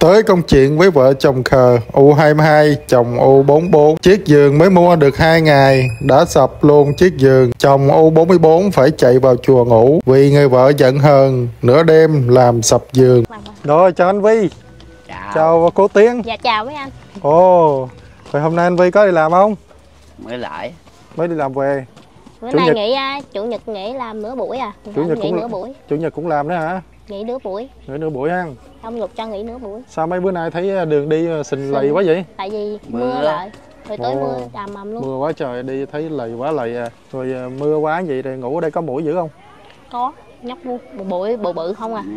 Tới công chuyện với vợ chồng khờ U22 chồng U44. Chiếc giường mới mua được 2 ngày đã sập luôn chiếc giường. Chồng U44 phải chạy vào chùa ngủ vì người vợ giận hờn nửa đêm làm sập giường. Rồi chào anh Vi. Chào cô Tiến. Dạ chào mấy anh. Ồ, vậy hôm nay anh Vi có đi làm không? Mới đi làm về. Bữa nay nghỉ, chủ nhật nghỉ làm nửa buổi à. Chủ nhật nghỉ nửa buổi. Chủ nhật cũng làm đó hả? Nghỉ nửa buổi. Nghỉ nửa buổi ha. Ông Lục cho nghỉ nửa buổi. Sao mấy bữa nay thấy đường đi sình lầy quá vậy? Tại vì mưa lại. Rồi tới mưa tràm mầm luôn. Mưa quá trời, đi thấy lầy quá lầy à. Rồi mưa quá vậy rồi ngủ ở đây có muỗi dữ không? Có, nhóc bụi bự không à.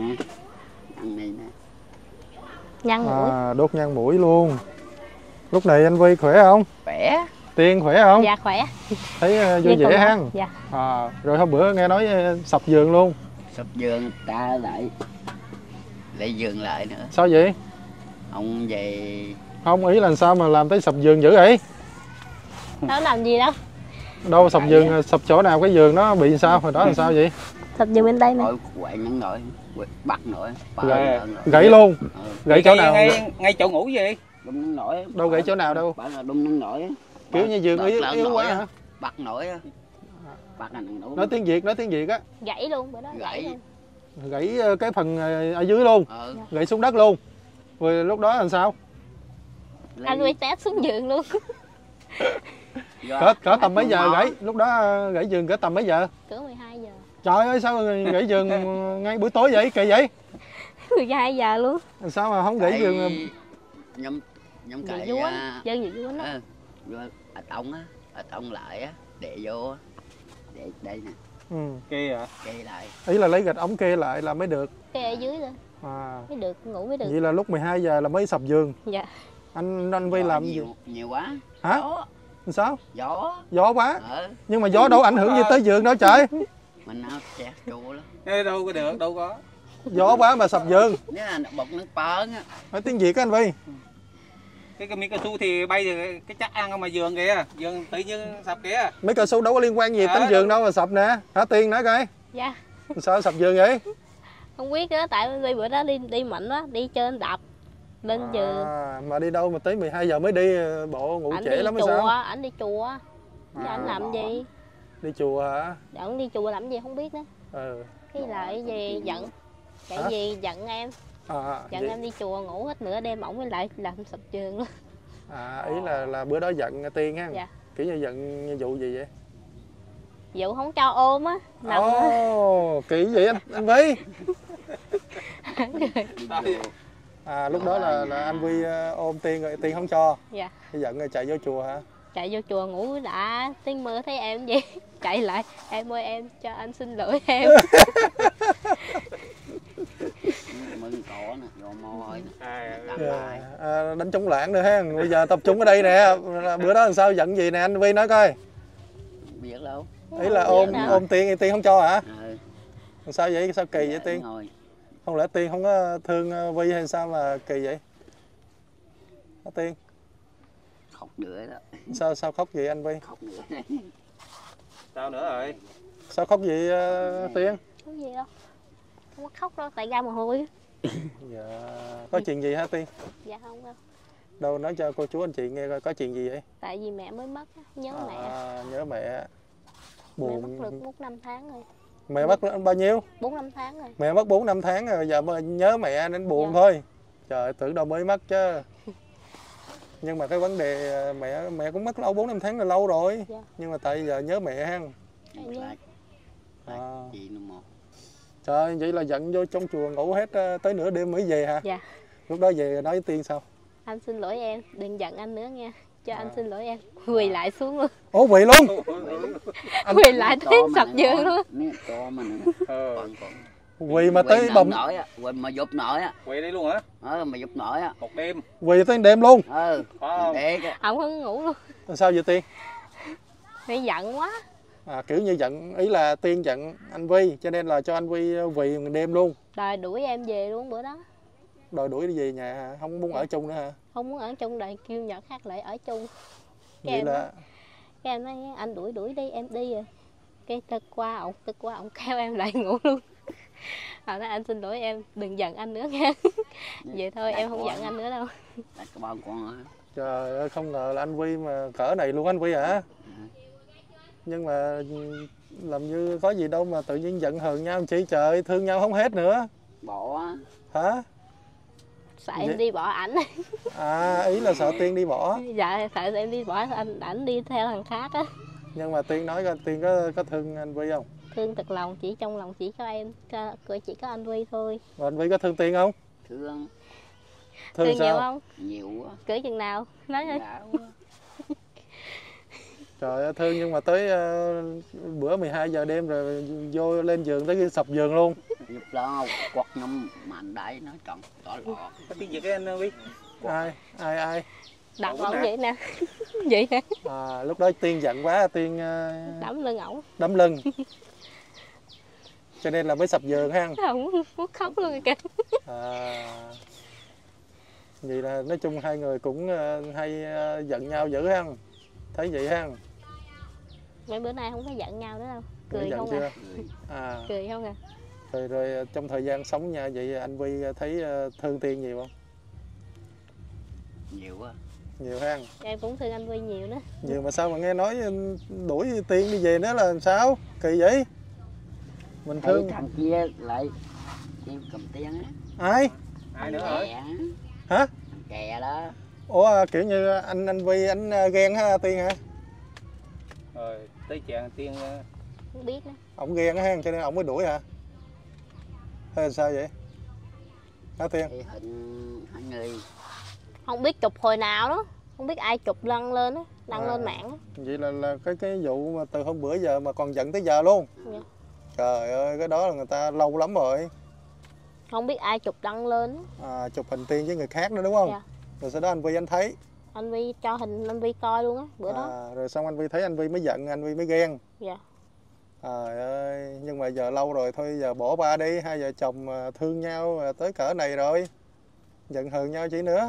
Nhăn mũi. Đốt nhăn mũi luôn. Lúc này anh Vi khỏe không? Khỏe. Tiên khỏe không? Dạ khỏe. Thấy vui vẻ ha. Dạ. Rồi hôm bữa nghe nói sập giường luôn. Sập giường ta lại giường lại nữa. Sao vậy? Ông về Không, ý là sao mà làm tới sập giường dữ vậy? Đâu làm gì đâu. Đâu sập giường, sập chỗ nào cái giường nó bị sao? Hồi đó là sao vậy? Sập giường bên đây nè. quậy nhắn nội bắt nội Gãy luôn. Gãy chỗ nào? Ngay chỗ ngủ gì? Đung nhắn nội. Đâu gãy chỗ nào đâu? Bảo là đung nhắn nội. Kiểu như giường yếu quá hả? Bắt nội á. Bắt anh ngủ. Nói tiếng Việt á. Gãy luôn bữa đó. Gãy luôn. Gãy cái phần ở dưới luôn. Gãy xuống đất luôn. Rồi lúc đó làm sao? Anh quay té xuống giường luôn. Cỡ tầm mấy giờ gãy? Lúc đó gãy giường cỡ tầm mấy giờ? Cỡ 12 giờ. Trời ơi sao gãy giường ngay buổi tối vậy? Kỳ vậy? 12 giờ luôn. Sao mà không gãy giường? Nhóm cày dân gì vú nó. ở tông lại á, để vô á. Để đây nè. Kê à? Kê lại. Ý là lấy gạch ống kê lại là mới được. Kê ở dưới lên. Mới được ngủ mới được. Vậy là lúc 12 giờ là mới sập giường. Dạ. Anh Vi làm gì? Nhiều quá. Hả? Sao? Gió quá. Nhưng mà gió đâu ảnh hưởng gì tới giường đâu trời. Mình áo chẹt chua lắm. Ê, đâu có được, đâu có. Gió quá mà sập giường. Nếu là bột nước bớn á. Nói tiếng Việt á anh Vi. Cái miếng cao su thì bay được cái chắc ăn không mà giường kìa, giường tự nhiên sập kìa. Mấy cao su đâu có liên quan gì đến giường đâu mà sập nè. Hả Tiên nói coi. Dạ. Sao sập giường vậy? Không biết á, tại vì bữa đó đi mạnh quá, đi trên đập lên giường. Mà đi đâu mà tới 12 giờ mới đi, bộ ngủ trễ lắm hay sao? Ảnh đi chùa. Chứ ảnh làm gì? Đi chùa hả? Ảnh đi chùa làm gì không biết nữa. Cái là cái gì giận. Cái gì giận em. Giận vậy? Em đi chùa ngủ hết nửa đêm ổng mới lại làm sập giường luôn. Ý là bữa đó giận Tiên ha. Dạ. Kiểu như giận như vụ gì vậy? Vụ không cho ôm á. Kỳ vậy anh Vi. Lúc đó là anh Vi ôm Tiên rồi Tiên không cho. Dạ. Giận rồi chạy vô chùa hả? Chạy vô chùa ngủ đã, tiếng mưa thấy em vậy. Chạy lại, em ơi em cho anh xin lỗi em. Mừng cỏ nè, gò môi nè. Đánh trống lảng nữa ha. Bây giờ tập trung ở đây nè. Bữa đó làm sao giận gì nè anh Vi nói coi. Biết đâu. Ý là ôm Tiên không cho hả? Sao vậy? Sao kỳ vậy Tiên? Không lẽ Tiên không có thương Vi hay sao mà kỳ vậy? Hả Tiên? Khóc nữa đó. Sao khóc vậy anh Vi? Khóc nữa. Sao nữa rồi? Sao khóc vậy Tiên? Không gì đâu. Không có khóc đâu, tại ra mồ hôi. Dạ. Có chuyện gì hả Tiên? Dạ không đâu. Đâu nói cho cô chú anh chị nghe coi có chuyện gì vậy? Tại vì mẹ mới mất, nhớ mẹ. Nhớ mẹ. Buồn. Mẹ mất được 4-5 tháng rồi. Mẹ mất bao nhiêu? 4-5 tháng rồi. Mẹ mất 4-5 tháng rồi, giờ nhớ mẹ nên buồn thôi. Trời, tưởng đâu mới mất chứ. Nhưng mà cái vấn đề mẹ cũng mất lâu 4-5 tháng là lâu rồi. Nhưng mà tại giờ nhớ mẹ ha. Chị nó một. Trời, vậy là giận vô trong chùa ngủ hết tới nửa đêm mới về hả? Dạ. Lúc đó về nói với Tiên sao? Anh xin lỗi em, đừng giận anh nữa nha. Cho anh xin lỗi em. Quỳ lại xuống luôn. Ủa quỳ luôn? Quỳ lại tới sập giường luôn. Quỳ mà tới bầm nổi á, quỳ mà dục nổi á. Quỳ đi luôn hả? Mà dục nổi á. Một đêm. Quỳ tới đêm luôn? Ông không ngủ luôn. Sao vậy Tiên? Mẹ giận quá. Kiểu như giận, ý là Tiên giận anh Vi cho nên là cho anh Vi quỳ một đêm luôn. Đòi đuổi em về luôn bữa đó. Đòi đuổi đi về nhà hả? Không muốn ở chung nữa hả? Không muốn ở chung, đòi kêu nhỏ khác lại ở chung. Vậy là cái em nói anh đuổi đi em đi rồi. Cái tức quá ổng kéo em lại ngủ luôn. Hồi đó anh xin lỗi em, đừng giận anh nữa nha. Vậy thôi em không giận anh nữa đâu. Đặt cái bao con. Trời ơi, không ngờ là anh Vi mà cỡ này luôn anh Vi hả? Nhưng mà làm như có gì đâu mà tự nhiên giận hờn nhau chi trời, thương nhau không hết nữa. Bỏ á. Hả? Sợ em đi bỏ ảnh. À, ý là sợ Tiên đi bỏ. Dạ, sợ em đi bỏ ảnh đi theo thằng khác á. Nhưng mà Tiên nói coi, Tiên có thương anh Vi không? Thương thật lòng, chỉ trong lòng chỉ có em, chỉ có anh Vi thôi. Mà anh Vi có thương Tiên không? Thương. Thương nhiều sao? không? Nhiều quá. Cỡ chừng nào? Nói thôi. Trời ơi, thương nhưng mà tới bữa 12 giờ đêm rồi vô lên giường tới khi sập giường luôn. Lúc đó quật nhâm mạnh đáy nó tròn tỏ lọ. Có tiếng gì cái anh biết? Ai? Đập ổng vậy nè. Vậy nè. À, lúc đó Tiên giận quá, Tiên Đấm lưng ổng. đấm lưng. Cho nên là mới sập giường ha. Ổng muốn khóc luôn kìa. À, vậy là nói chung hai người cũng hay giận nhau dữ ha. Thấy vậy ha. Mấy bữa nay không có giận nhau nữa đâu. Cười Cười không chưa? à. Cười không à. Rồi trong thời gian sống nha, vậy anh Vi thấy thương Tiên nhiều không? Nhiều quá. Nhiều ha. Em cũng thương anh Vi nhiều nữa. Nhiều mà sao mà nghe nói đuổi Tiên đi về nữa là sao? Kỳ vậy? Mình Thấy thương thằng kia lại em cầm tiền á. ai? Ai nữa hả? Hả? Thằng kè đó. Ủa kiểu như anh Vi anh ghen ha Tiên hả? Rồi tới chàng Tiên Không biết nữa. Ổng ghen ha cho nên ổng mới đuổi hả? Hay là sao vậy? Hả Tiên? Thì hình hai người. Không biết chụp hồi nào đó. Không biết ai chụp đăng lên á, đăng lên mạng á. Vậy là cái vụ mà từ hôm bữa giờ mà còn giận tới giờ luôn. Dạ. Trời ơi, cái đó là người ta lâu lắm rồi. Không biết ai chụp đăng lên á. À, chụp hình Tiên với người khác nữa đúng không? Dạ. Rồi sau đó anh Vi anh thấy. Anh Vi cho hình anh Vi coi luôn á, bữa đó. Rồi xong anh Vi thấy anh Vi mới giận, anh Vi mới ghen. Dạ. Trời ơi, nhưng mà giờ lâu rồi thôi giờ bỏ qua đi, hai vợ chồng thương nhau tới cỡ này rồi. Giận hờn nhau chỉ nữa.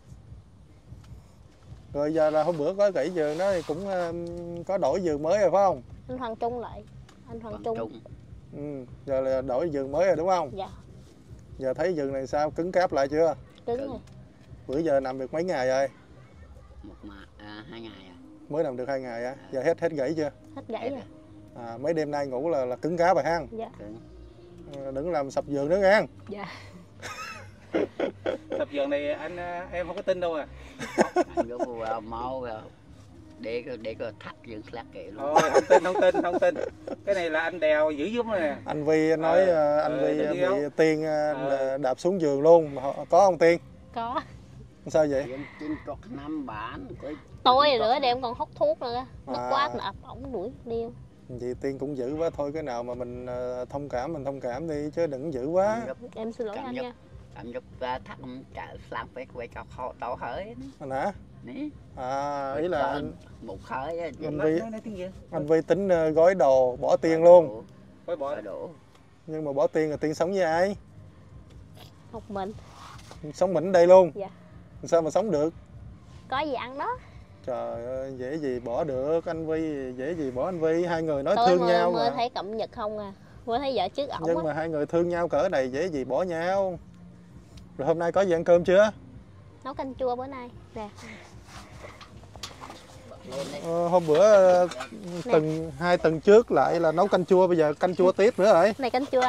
Rồi giờ là hôm bữa có gãy giường đó thì cũng có đổi giường mới rồi phải không? Anh Hoàng Trung lại. Anh Hoàng Trung. Giờ là đổi giường mới rồi đúng không? Dạ. Giờ thấy giường này sao, cứng cáp lại chưa? Cứng rồi. Bữa giờ nằm được mấy ngày rồi? 2 ngày rồi. Mới nằm được 2 ngày á. Giờ hết gãy chưa? Hết gãy rồi. À, mấy đêm nay ngủ là cứng cáp rồi ha. Dạ. Đừng làm sập giường nữa nha. Dạ. Sập giường này em không có tin đâu à. Anh vô máu để có thắt giường lát kệ luôn. Thôi không tin. Cái này là anh đèo dữ lắm rồi nè. Anh Vi nói anh Vi bị Tiên đạp xuống giường luôn, có không Tiên? Có. Sao vậy? Trên trọt 5 bản. Tối rồi nữa đêm còn hút thuốc nữa. Nó quá nạp ổng đuổi điêu. Vậy Tiên cũng dữ quá thôi, cái nào mà mình thông cảm đi chứ đừng dữ quá. Em xin lỗi anh nha. Cảm dục thắt trả làm phải quay cho kho tàu hởi. Anh hả? À, ý là một khởi anh Vi tính gói đồ bỏ Tiên luôn. Gói bỏ đổ. Nhưng mà bỏ Tiên là Tiên sống với ai? Một mình. Sống mình ở đây luôn? Dạ. Sao mà sống được? Có gì ăn đó. Trời ơi, dễ gì bỏ được anh Vi, dễ gì bỏ anh Vi, hai người nói tôi thương nhau mơ mà. thấy cẩm nhật không à, mơ thấy vợ trước ổng. Nhưng mà hai người thương nhau cỡ này dễ gì bỏ nhau. Rồi hôm nay có gì ăn cơm chưa? Nấu canh chua bữa nay nè. Hôm bữa hai tuần trước lại là nấu canh chua, bây giờ canh chua tiếp nữa rồi. Này canh chua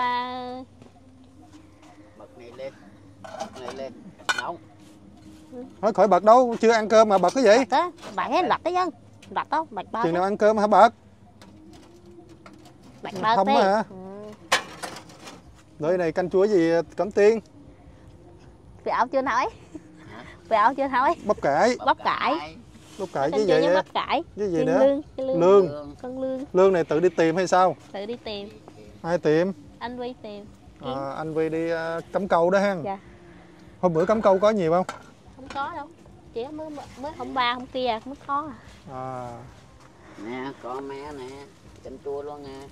bật này lên nóng. Thôi khỏi bật đâu, chưa ăn cơm mà bật cái gì? Bạn hết bật đấy dân, bật đâu, bật bao. Chừng nào ăn cơm hả bật? Bật bao không hả? Nơi này canh chua gì Cẩm Tiên? Vì ổng chưa nói. Vì ổng chưa nói. Bắp cải. Bắp cải. Bắp cải với gì? Bắp cải. Với gì nữa? Lương. Con lương. Lương này tự đi tìm hay sao? Tự đi tìm. Ai tìm? Anh Vi tìm. Anh Vi đi cắm câu đó ha. Dạ. Hôm bữa cắm câu có nhiều không? Không có đâu. Chỉ mới hôm qua hôm kia mới có à. Nè, có mé nè, canh chua luôn nè.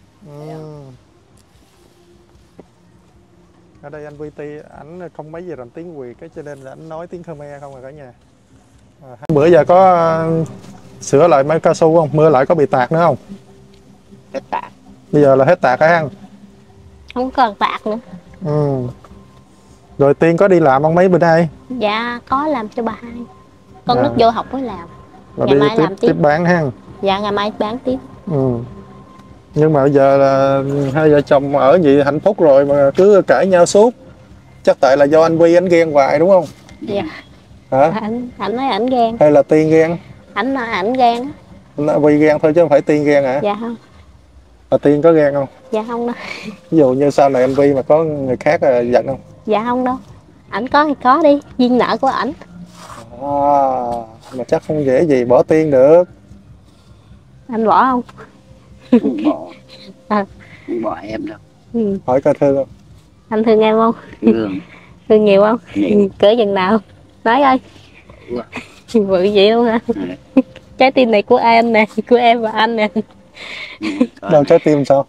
Ở đây anh VT ảnh không mấy gì rành tiếng Việt, cái cho nên là ảnh nói tiếng Khmer không à cả nhà. Bữa giờ có sửa lại mấy cao su không? Mưa lại có bị tạt nữa không? Hết tạt. Bây giờ là hết tạt hả? Không cần bạc nữa. Ừ. Rồi Tiên có đi làm không mấy bữa nay? Dạ có làm cho bà hai. Con nước vô học mới làm. Rồi Ngày đi mai làm tiếp bán ha. Dạ ngày mai bán tiếp. Ừ. Nhưng mà bây giờ là hai vợ chồng ở vậy hạnh phúc rồi mà cứ cãi nhau suốt. Chắc tại là do anh Vi anh ghen hoài đúng không? Dạ. Hả? Ảnh nói ảnh ghen. Hay là Tiên ghen? Ảnh nói ảnh ghen á. Anh Vi ghen thôi chứ không phải Tiên ghen hả? Dạ không. Mà Tiên có ghen không? Dạ không đâu. Ví dụ như sau này anh Vi mà có người khác là giận không? Dạ không đâu. Ảnh có thì có đi, duyên nợ của ảnh. Mà chắc không dễ gì bỏ Tiên được. Anh bỏ không? Không bỏ. À. Không bỏ em đâu. Ừ. Hỏi coi thương không? Anh thương em không? Thương. Thương nhiều không? Nhiều. Cỡ chừng nào? Nói ơi. Bự vậy luôn hả? Trái tim này của em nè, của em và anh nè. Đâu trái tim sao?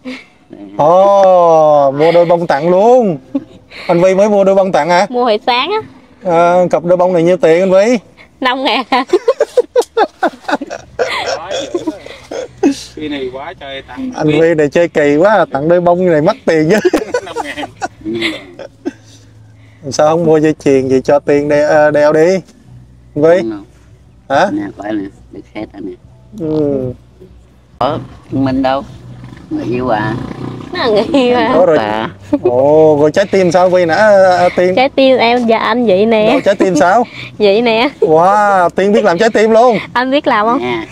Mua đôi bông tặng luôn. Anh Vi mới mua đôi bông tặng hả? Mua hồi sáng á. Cặp đôi bông này nhiêu tiền anh Vi? 5.000 hả? Cái này quá trời tặng. Anh Vi này chơi kỳ quá, tặng đôi bông này mắc tiền chứ. 5.000. Sao không mua dây chuyền gì cho Tiên đeo đi anh Vi? Hả? Nè phải nè, được hết rồi nè. Ừ. Mình đâu? Người yêu à? Nó là người yêu hả? Có rồi. Rồi trái tim sao Vi nãy Tiên? Trái tim em và anh vậy nè. Đâu, trái tim sao? Vậy nè. Wow, Tiên biết làm trái tim luôn. Anh biết làm không? Nè.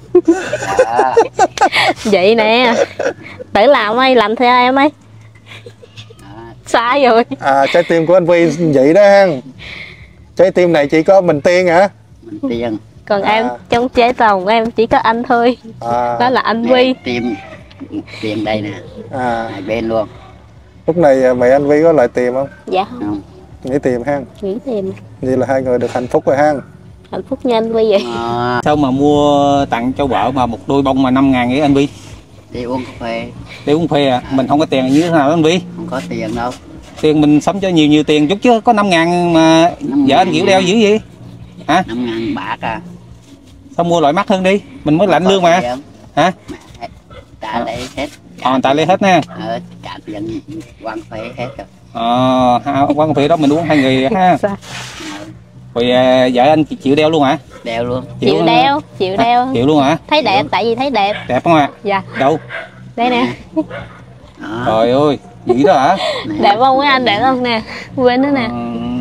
Vậy nè. Tự làm ơi, làm theo em ơi. Sai rồi. Trái tim của anh Vi vậy đó ha. Trái tim này chỉ có mình Tiên hả? Mình Tiên. Còn em trong trái tàu của em chỉ có anh thôi. Đó là anh Vi. Tiền đây nè. Hai bên luôn. Lúc này mẹ anh Vi có lại tìm không? Dạ không. Nghĩ tìm ha. Nghĩ tìm. Vậy là hai người được hạnh phúc rồi ha. Hạnh phúc như anh Vi vậy. Sao mà mua tặng cho vợ mà một đôi bông mà 5.000 vậy anh Vi? Đi uống cà phê. Đi uống phê à? Mình không có tiền như thế nào đó anh Vi? Không có tiền đâu. Tiền mình sắm cho nhiều tiền chút chứ có 5.000 mà vợ anh kiểu đeo dữ gì? Hả? 5.000 bạc à? Sao mua loại mắc hơn đi? Mình mới lãnh lương mà. Hả? Ta lấy hết. Người ta lấy hết nha. Trả tiền quăng phê hết rồi. Quán cà phê đó mình uống 2 người ha. Rồi vợ anh chịu đeo luôn hả? Đeo luôn. Chịu đeo. Chịu luôn hả? Thấy đẹp, tại vì thấy đẹp. Đẹp không ạ? Dạ. Đâu? Đây nè. Trời ơi, dữ đó hả? Đẹp không quý anh, đẹp không nè? Quên nữa nè.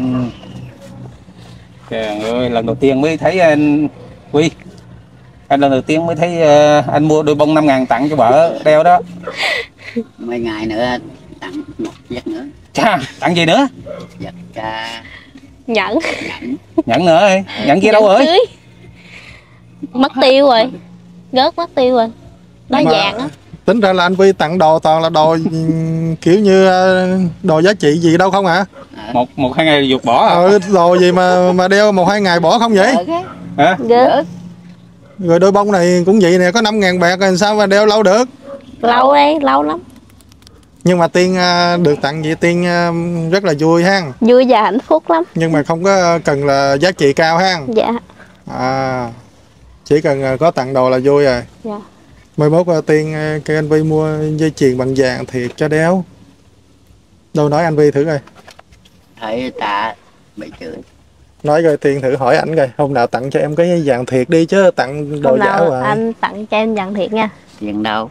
Trời ơi, lần đầu tiên mới thấy anh Vi. Anh lần đầu tiên mới thấy anh mua đôi bông 5.000 tặng cho vợ đeo đó. Mấy ngày nữa tặng một chiếc nữa. Chà, tặng gì nữa? Giật Nhẫn. Nhẫn nữa ơi. Nhẫn kia đâu rồi? Mất tiêu rồi. Rớt mất tiêu rồi. Đó vàng á. Tính ra là anh Vi tặng đồ toàn là đồ kiểu như đồ giá trị gì đâu không hả? Một hai ngày vụt bỏ à? Đồ gì mà đeo 1-2 ngày bỏ không vậy? Hả? Rồi đôi bông này cũng vậy nè, có 5.000 bạc rồi sao mà đeo lâu được? Lâu đấy, lâu lắm. Nhưng mà Tiên được tặng vậy Tiên rất là vui ha. Vui và hạnh phúc lắm. Nhưng mà không có cần là giá trị cao ha. Dạ. Chỉ cần có tặng đồ là vui rồi. Dạ. Mai mốt Tiên kêu anh Vi mua dây chuyền bằng vàng thiệt cho đeo. Đâu nói anh Vi thử coi. Thấy ta bị chửi. Nói coi Tiên thử hỏi ảnh coi, hôm nào tặng cho em cái vàng thiệt đi chứ tặng đồ giả hoài. Anh tặng cho em vàng thiệt nha. Tiền đâu?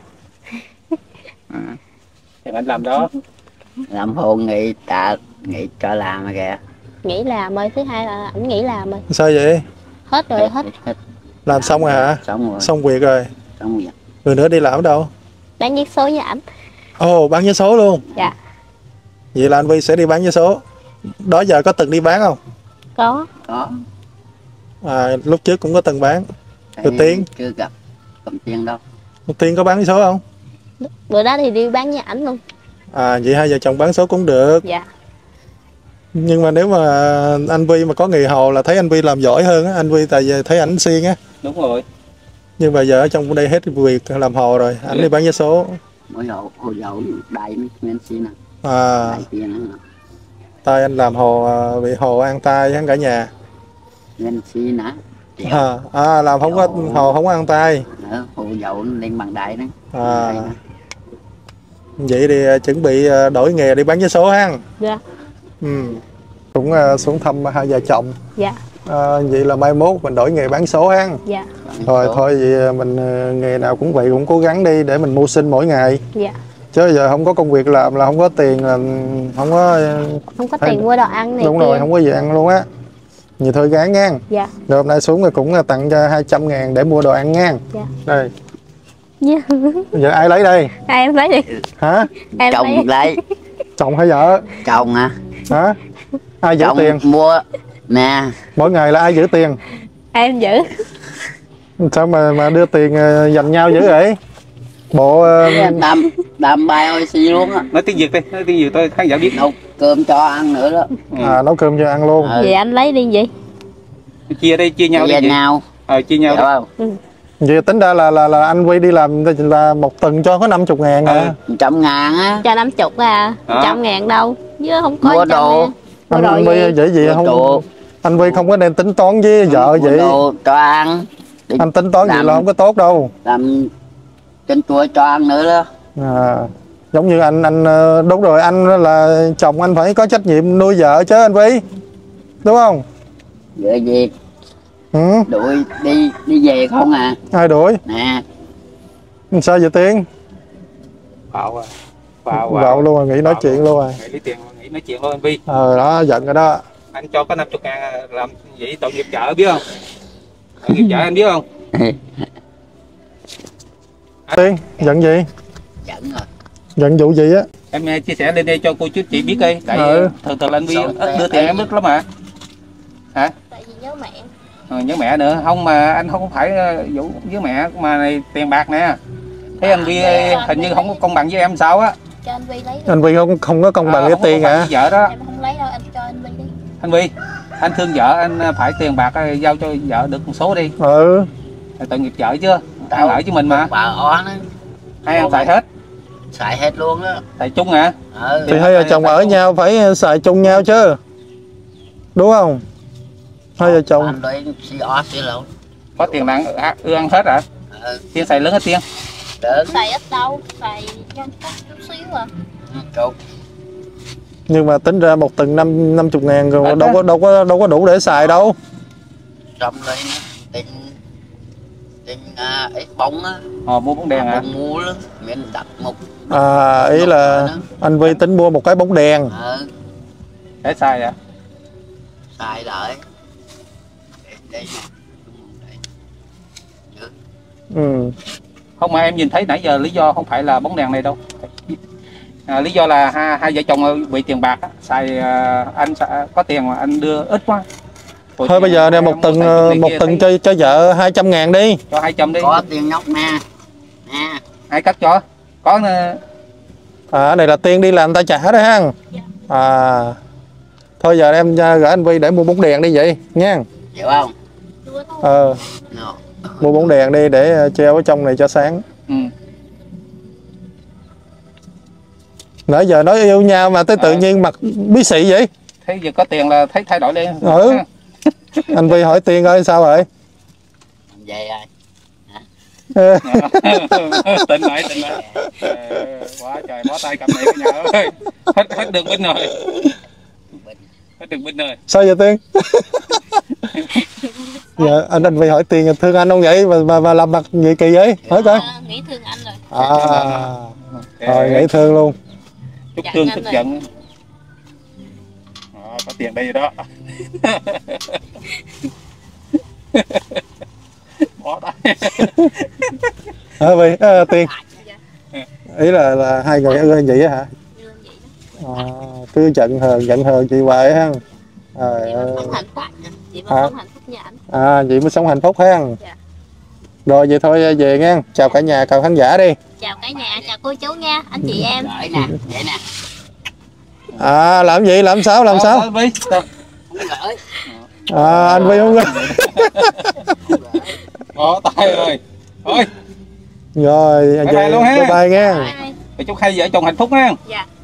Thì anh làm đó. Làm hôn nghĩ cho làm rồi kìa. Nghỉ làm ơi, thứ hai là ảnh nghỉ làm rồi. Sao vậy? Hết rồi, hết. Làm xong rồi hả? Xong rồi. Xong việc rồi. Xong rồi. Người nữa đi làm ở đâu? Bán vé số với ảnh. Bán vé số luôn? Dạ. Vậy là anh Vi sẽ đi bán vé số. Đó giờ có từng đi bán không? Có. Lúc trước cũng có từng bán. Rồi Tiên? Chưa gặp Tiên đâu. Tiên có bán vé số không? Bữa đó thì đi bán với ảnh luôn. Vậy hai vợ chồng bán số cũng được. Dạ. Nhưng mà nếu mà anh Vi mà có nghề hồ là thấy anh Vi làm giỏi hơn á. Anh Vi tại vì thấy ảnh siêng á. Đúng rồi. Nhưng mà giờ ở trong đây hết việc làm hồ rồi. Ảnh đi bán vé số. Mỗi hồ dầu đầy men xin nè. Tay anh làm hồ bị hồ ăn tay hắn cả nhà. Men xin nè. Làm không có hồ không có ăn tay. Hồ dầu lên bằng đáy đấy. Vậy thì chuẩn bị đổi nghề đi bán vé số ha. Dạ. Cũng xuống thăm hai vợ chồng. Dạ. Vậy là mai mốt mình đổi nghề bán số ha. Dạ. Rồi thôi vậy mình nghề nào cũng vậy, cũng cố gắng đi để mình mưu sinh mỗi ngày. Dạ. Chứ giờ không có công việc làm là không có tiền, là không có tiền mua đồ ăn này. Đúng rồi, không có gì ăn luôn á. Vậy thôi gán nha. Dạ. Rồi hôm nay xuống rồi cũng tặng cho 200.000 để mua đồ ăn nha. Dạ. Đây. Dạ. Giờ ai lấy đây? Em lấy đi. Hả? Em chồng lấy. Chồng hay vợ? Chồng hả? Hả? Ai giữ chồng tiền? Mua nè. Mỗi ngày là ai giữ tiền? Em giữ. Sao mà đưa tiền dành nhau dữ vậy? Bộ đam bài ơi xì luôn á. Nói tiếng Việt đi, nói tiếng Việt tôi khán giả biết. Nấu cơm cho ăn nữa đó. Nấu cơm cho ăn luôn. Vậy anh lấy đi vậy? Chia đi, chia nhau đi vậy. Chia nhau đó. Vậy tính ra là anh Quy đi làm là một tuần cho có 50.000 hả? 100.000 á. Cho 50 à? 100.000 đâu chứ không có. Mua đồ. Anh Quy vậy gì không? Anh Quy không có nên tính toán với vợ vậy. Đồ cho ăn. Anh tính toán vậy là không có tốt đâu. Làm trên chùa cho ăn nữa đó. Giống như anh đúng rồi, anh là chồng, anh phải có trách nhiệm nuôi vợ chứ anh Quy, đúng không? Vậy gì? Đuổi đi về không à? Ai đuổi? Nè. Sao vậy Tiên? Vào luôn rồi, nghĩ nói chuyện luôn rồi. Nghĩ nói chuyện luôn anh Vi. Đó, giận rồi đó. Anh cho có 50.000 làm vậy tội nghiệp vợ biết không? Tội nghiệp vợ anh biết không? Tiên, giận gì? Giận rồi. Giận vụ gì á? Em chia sẻ lên đây cho cô chú chị biết đi. Tại thường là anh Vi đưa tiền em ít lắm mà. Hả? Tại vì nhớ mẹ. Nhớ mẹ nữa. Không mà anh không phải vụ với mẹ mà này tiền bạc nè. Thấy anh Vi hình như không có công bằng với em sao á. Cho anh Vi lấy đi. Anh Vi không có công bằng cái tiền hả? Vợ đó. Em không lấy đâu, anh cho anh Vi đi. Anh Vi, anh thương vợ, anh phải tiền bạc giao cho vợ được một số đi. Tội nghiệp vợ chưa? Ăn ở với mình mà. Bà on á. Hai ăn xài hết. Xài hết luôn đó. Xài chung hả? Thì hai vợ chồng ở nhau phải xài chung nhau chứ, đúng không? Hai vợ chồng. Anh đây xì lộn. Có tiền là ưa ăn hết hả? Tiên xài lớn hết Tiên. Xài ít đâu, xài cho chút xíu à. Nhưng mà tính ra một tuần 50.000 rồi đâu có đủ để xài đâu. Trong đây tiền ít bóng á. Mua bóng đèn hả? Mua đó, miễn đặt một. Ý là anh Vi tính mua một cái bóng đèn. Để xài hả? Xài lại. Đây nè. Không mà em nhìn thấy nãy giờ lý do không phải là bóng đèn này đâu. Lý do là hai vợ chồng bị tiền bạc á, xài anh có tiền mà anh đưa ít quá. Thôi bây giờ nè, một tuần cho vợ 200.000 đi. Cho 200 đi. Có tiền nhóc nè. Nè. Ai cắt cho? Có. Này là Tiên đi làm ta trả đó ha. Thôi giờ em gửi anh Vi để mua bóng đèn đi vậy nha. Hiểu không? Mua bóng đèn đi để treo ở trong này cho sáng. Nãy giờ nói yêu nhau mà tới tự nhiên mặt bí xị vậy. Thấy giờ có tiền là thấy thay đổi lên. Anh Vi hỏi Tiên ơi sao vậy? Vậy rồi. Tỉnh lại. Quá trời bó tay cầm này nhà ơi. Hết đường binh rồi. Hết đường binh rồi. Sao vậy Tiên? Dạ, anh Vi hỏi Tiên thương anh không vậy mà làm mặt gì kỳ vậy? Hỏi coi. Nghĩ thương anh rồi. Rồi nghĩ thương luôn. Chút thương tức giận. Có tiền đây rồi đó. Bỏ tay. Vi, Tiên. Ý là hai người ưa vậy á hả? Cứ giận hờn chị hoài ha. Không hạnh phúc. Chị mới sống hạnh phúc nhà anh. Chị mới sống hạnh phúc ha. Rồi vậy thôi về nha. Chào cả nhà, chào khán giả đi. Chào cả nhà, chào cô chú nha, anh chị em. Vậy nè, vậy nè. Làm gì, làm sao? Không gửi. Anh Vi không gửi. Bỏ tay rồi. Thôi. Rồi, bye luôn ha. Bye nha. Chúc hai vợ chồng hạnh phúc nha. Dạ.